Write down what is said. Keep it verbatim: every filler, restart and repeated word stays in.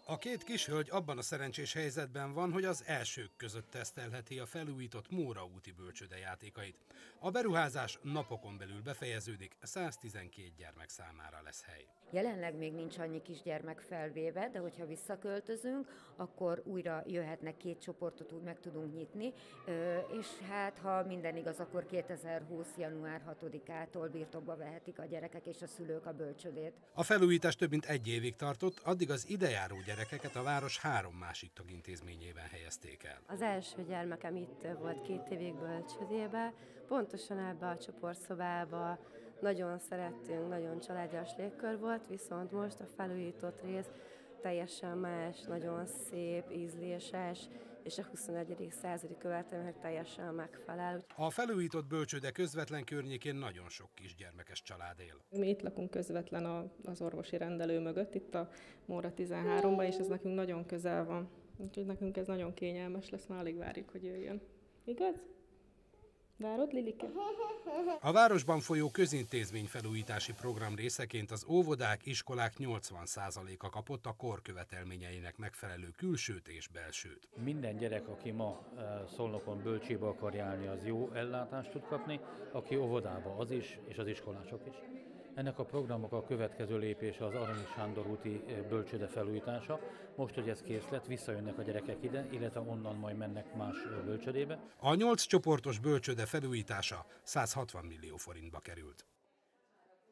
A két kishölgy abban a szerencsés helyzetben van, hogy az elsők között tesztelheti a felújított Móra úti bölcsőde játékait. A beruházás napokon belül befejeződik, száztizenkét gyermek számára lesz hely. Jelenleg még nincs annyi kisgyermek felvéve, de hogyha visszaköltözünk, akkor újra jöhetnek, két csoportot úgy meg tudunk nyitni, és hát ha minden igaz, akkor kétezer-húsz. január hatodikától birtokba vehetik a gyerekek és a szülők a bölcsödét. A felújítás több mint egy évig tartott, addig az idejáró gyerekeket a város három másik tagintézményében helyezték el. Az első gyermekem itt volt két évig bölcsödébe, pontosan ebbe a csoportszobába. Nagyon szerettünk, nagyon családias légkör volt, viszont most a felújított rész teljesen más, nagyon szép, ízléses, és a huszonegyedik századi követelményeknek teljesen megfelel. A felújított bölcsőde közvetlen környékén nagyon sok kisgyermekes család él. Mi itt lakunk közvetlen az orvosi rendelő mögött, itt a Móra tizenháromban, és ez nekünk nagyon közel van. Úgyhogy nekünk ez nagyon kényelmes lesz, már alig várjuk, hogy jöjjön. Igaz? Várod, Lilike? A városban folyó közintézmény felújítási program részeként az óvodák, iskolák nyolcvan százaléka kapott a kor követelményeinek megfelelő külsőt és belsőt. Minden gyerek, aki ma Szolnokon bölcsébe akar járni, az jó ellátást tud kapni, aki óvodába, az is, és az iskolások is. Ennek a programok a következő lépése az Arany Sándor úti bölcsőde felújítása. Most, hogy ez kész lett, visszajönnek a gyerekek ide, illetve onnan majd mennek más bölcsödébe. A nyolc csoportos bölcsőde felújítása százhatvan millió forintba került.